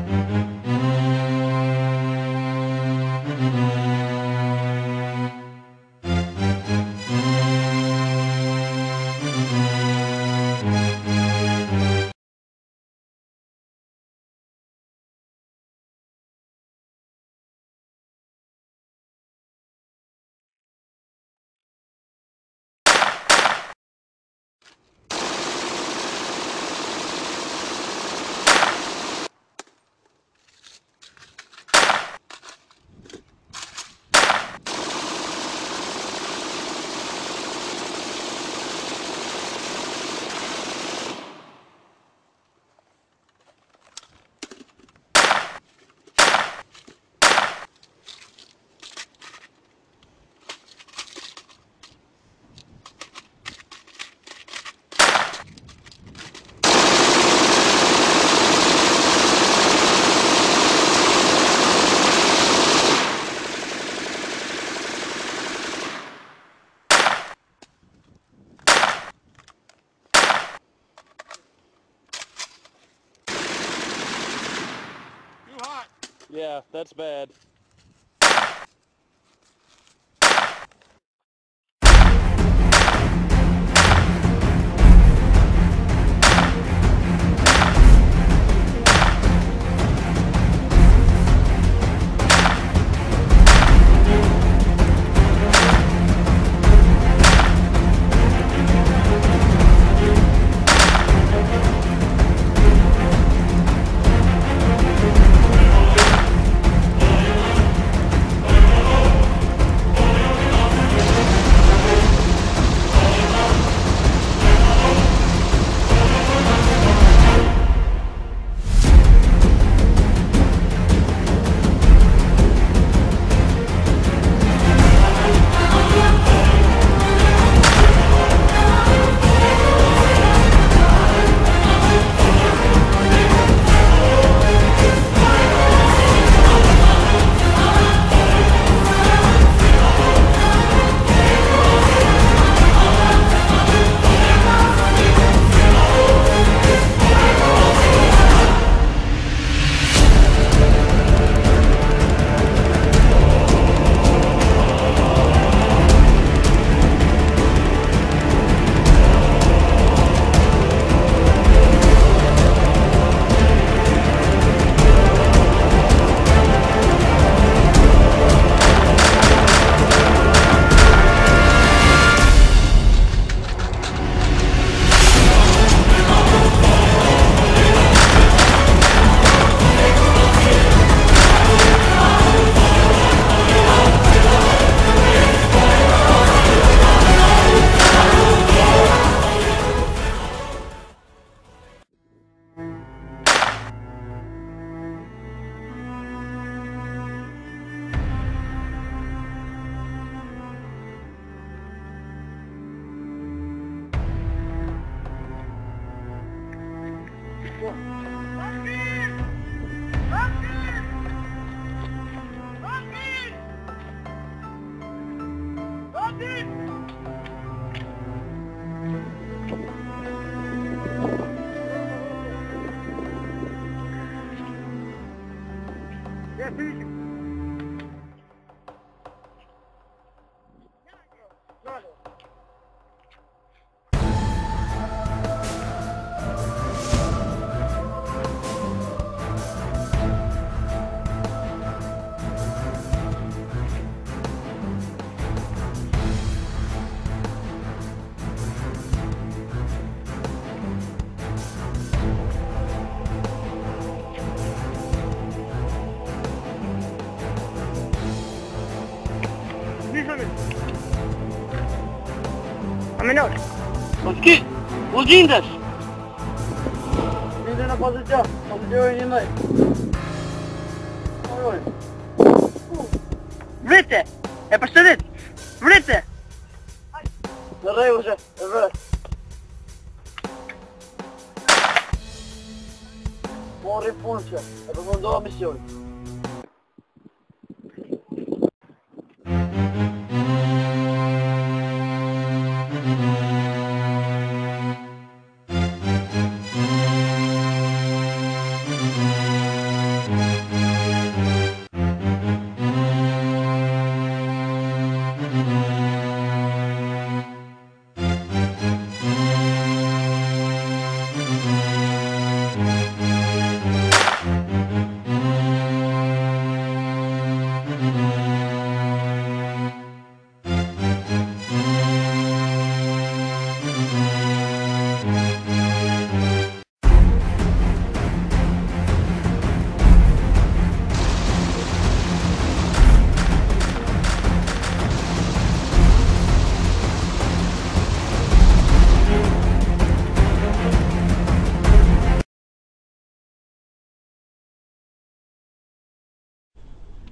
Yeah, that's bad. A menor. Mas que? Os Indas! Inda na posição. Posição em meio. Vrite! É para estar dentro! Vrite! Agarrei já. Agora. Bom repulsa. É para mandar a missão.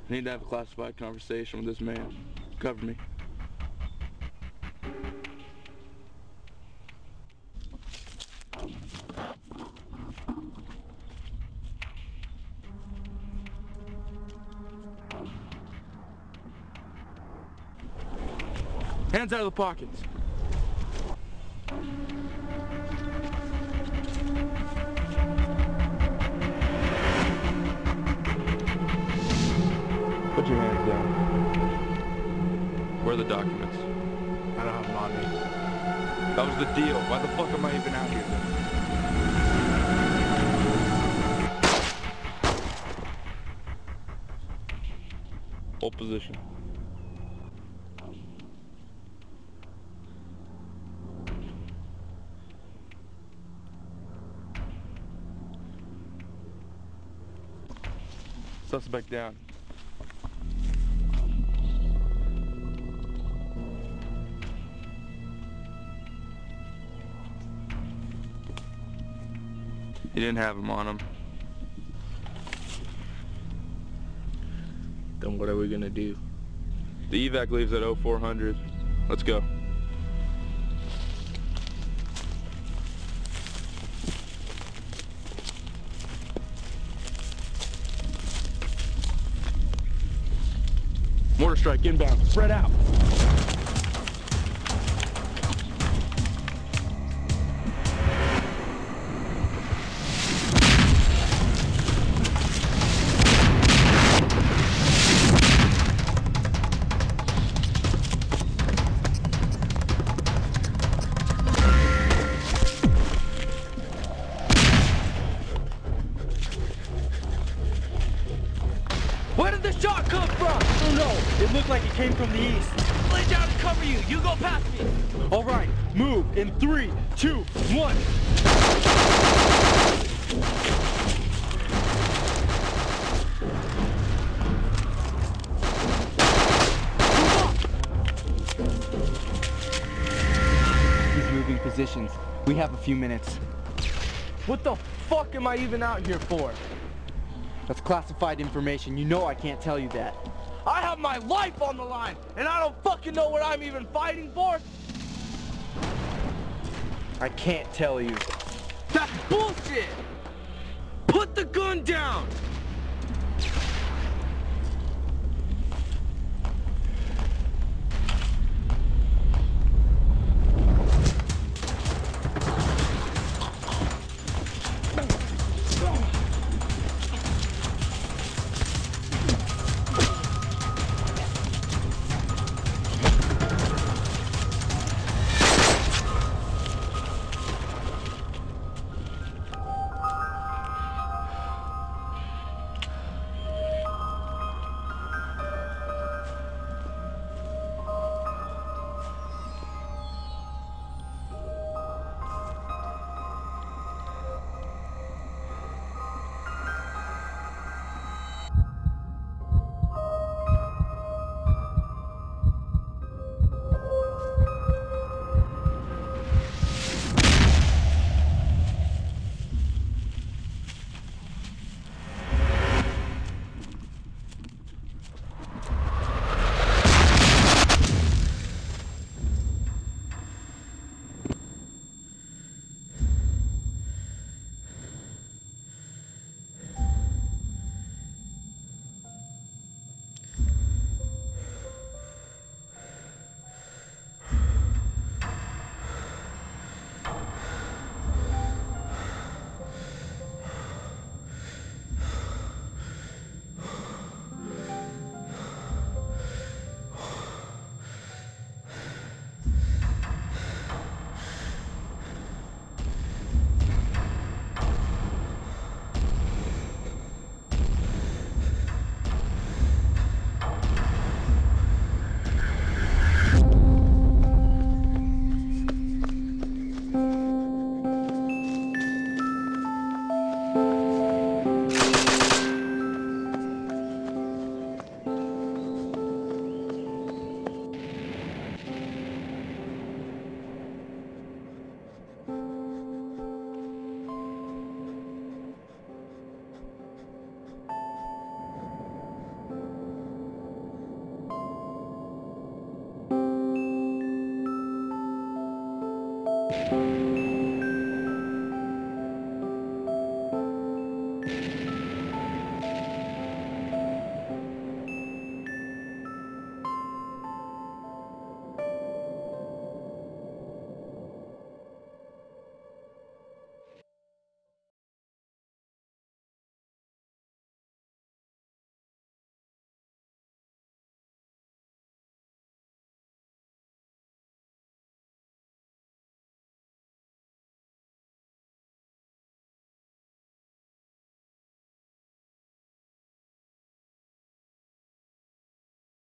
I need to have a classified conversation with this man. Cover me. Hands out of the pockets. Put your hands down. Where are the documents? I don't have them on me. That was the deal. Why the fuck am I even out here then? Hold position. Suspect down. He didn't have him on him. Then what are we gonna do? The evac leaves at 0400. Let's go. Mortar strike inbound. Spread out. Where did the shot come from? I don't know. It looked like it came from the east. Lay down to cover you. You go past me. All right. Move in 3, 2, 1. He's moving positions. We have a few minutes. What the fuck am I even out here for? That's classified information. You know I can't tell you that. I have my life on the line, and I don't fucking know what I'm even fighting for. I can't tell you. That's bullshit! Put the gun down!